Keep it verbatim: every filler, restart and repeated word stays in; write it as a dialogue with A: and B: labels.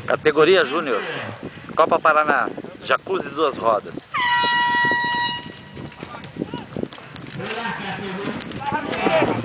A: Categoria Júnior, Copa Paraná, Jacuzzi duas rodas.
B: Pela categoria